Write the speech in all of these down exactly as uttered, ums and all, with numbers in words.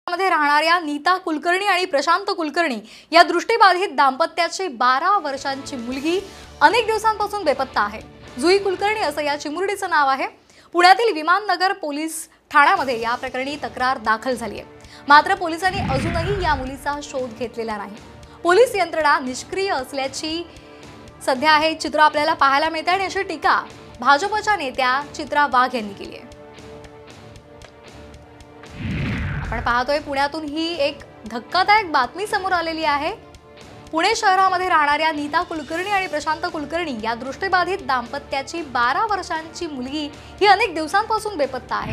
मध्ये राहणाऱ्या नीता कुलकर्णी आणि प्रशांत कुलकर्णी या दृष्टिबाधित दाम्पत्याची बारा वर्षांची मुलगी अनेक दिवसांपासून बेपत्ता आहे। जुई कुलकर्णी असं या चिमुरडीचं नाव आहे। पुण्यातील विमाननगर पोलीस ठाण्यामध्ये या प्रकरणी तक्रार दाखल झाली आहे। मात्र पोलिसांनी अजूनही या मुलीचा शोध घेतलेला नाही। पोलीस यंत्रणा निष्क्रिय असल्याची सध्या हे चित्र आपल्याला पाहायला मिळते आणि अशी टीका भाजपच्या नेत्या चित्रा वाघ यांनी केली आहे। आपण पाहतोय पुण्यातून ही एक धक्कादायक बातमी समोर आलेली आहे। पुणे शहरामध्ये राहणाऱ्या नीता कुलकर्णी आणि प्रशांत कुलकर्णी या दृष्टिबाधित दाम्पत्याची बारा वर्षांची मुलगी ही अनेक दिवसांपासून बेपत्ता आहे।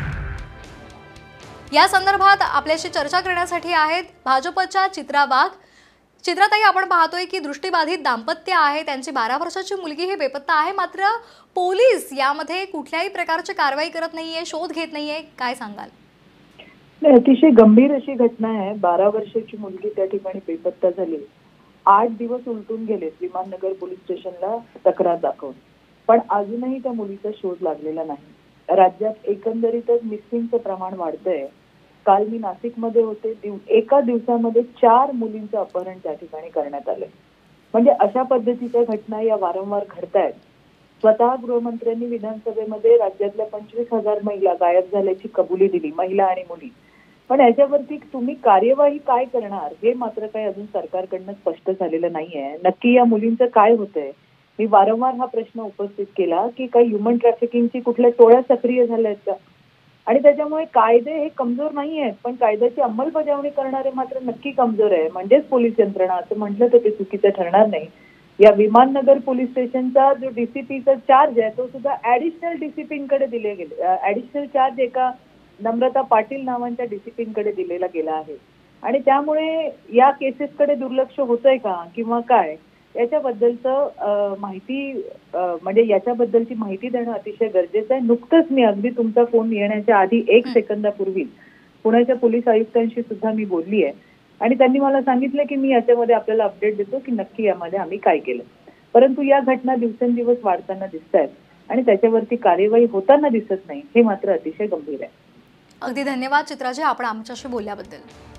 या संदर्भात आपल्याशी चर्चा करण्यासाठी आहेत भाजपच्या चित्रा वाघ। चित्राताई, आपण पाहतोय की दृष्टिबाधित दाम्पत्य आहे, त्यांची बारा वर्षाची मुलगी ही बेपत्ता आहे, मात्र पोलीस यामध्ये कुठल्याही प्रकारची कारवाई करत नाहीये, शोध घेत नाहीये, काय सांगाल? अतिशय गंभीर अशी घटना आहे। बारा वर्षाची मुलगी त्या ठिकाणी बेपत्ता झाली। आठ दिवस उलटून गेले विमाननगर पोलीस स्टेशनला तक्रार दाखवून, पण अजूनही त्या मुलीचा शोध लागलेला नाही। राज्यात एकंदरीतच मिसिंगचं प्रमाण वाढतंय। काल मी नाशिकमध्ये होते, एका दिवसामध्ये चार मुलींचं अपहरण त्या ठिकाणी करण्यात आलंय। म्हणजे अशा पद्धतीच्या घटना या वारंवार घडतायत। स्वतः गृहमंत्र्यांनी विधानसभेमध्ये राज्यातल्या पंचवीस हजार महिला गायब झाल्याची कबुली दिली, महिला आणि मुली। पण याच्यावरती तुम्ही कार्यवाही काय करणार हे मात्र काही अजून सरकारकडनं स्पष्ट झालेलं नाहीये। नक्की या मुलींचं काय होतंय? मी वारंवार हा प्रश्न उपस्थित केला की काही ह्युमन ट्रॅफिकिंगची कुठल्या टोळ्या सक्रिय झाल्या आहेत का, आणि त्याच्यामुळे कायदे हे कमजोर नाही आहेत, पण कायद्याची अंमलबजावणी करणारे मात्र नक्की कमजोर आहे। म्हणजेच पोलीस यंत्रणा असं म्हटलं तर ते चुकीचं ठरणार नाही। या विमाननगर पोलीस स्टेशनचा जो डीसीपीचा चार्ज आहे तो सुद्धा ऍडिशनल डीसीपींकडे दिले गेले। ऍडिशनल चार्ज एका नम्रता पाटील नावांच्या डीसीपींकडे दिलेला गेला आहे, आणि या केसेसकडे दुर्लक्ष होतंय का किंवा काय याच्याबद्दलचं माहिती म्हणजे याच्याबद्दलची माहिती देणं अतिशय गरजेचं आहे। नुकतंच मी अगदी तुमचा फोन येण्याच्या आधी एक सेकंदापूर्वी पुण्याच्या पोलीस आयुक्तांशी सुद्धा मी बोलली आहे, आणि त्यांनी मला सांगितलं की मी याच्यामध्ये आपल्याला अपडेट देतो की नक्की यामध्ये आम्ही काय केलं। परंतु या घटना दिवसेंदिवस वाढताना दिसत आहेत आणि त्याच्यावरती कार्यवाही होताना दिसत नाही, हे मात्र अतिशय गंभीर आहे। अगदी धन्यवाद चित्राजी, आपण आमच्याशी बोलल्याबद्दल।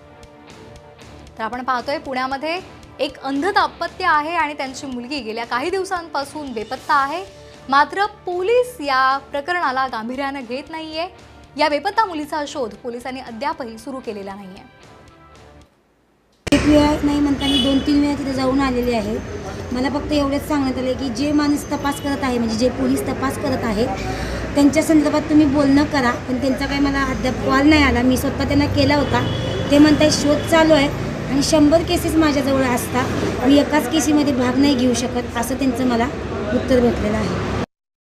तर आपण पाहतोय पुण्यामध्ये एक अंध दाम्पत्य आहे आणि त्यांची मुलगी गेल्या काही दिवसांपासून बेपत्ता आहे। मात्र पोलीस या प्रकरणाला गांभीर्याने घेत नाहीये। या बेपत्ता मुलीचा शोध पोलिसांनी अद्यापही सुरू केलेला नाहीये। एक वेळा नाही म्हणता मी दोन तीन वेळा तिथे जाऊन आलेले आहे। मला फक्त एवढंच सांगण्यात आले की जे माणूस तपास करत आहे, म्हणजे जे पोलीस तपास करत आहेत त्यांच्या संदर्भात तुम्ही बोलणं करा, पण त्यांचा काही मला अद्याप कॉल नाही आला। मी स्वतः त्यांना केला होता, ते म्हणताय शोध चालू आहे आणि शंभर केसेस माझ्याजवळ असतात, मी एकाच केसीमध्ये भाग नाही घेऊ शकत असं त्यांचं मला उत्तर भेटलेलं आहे।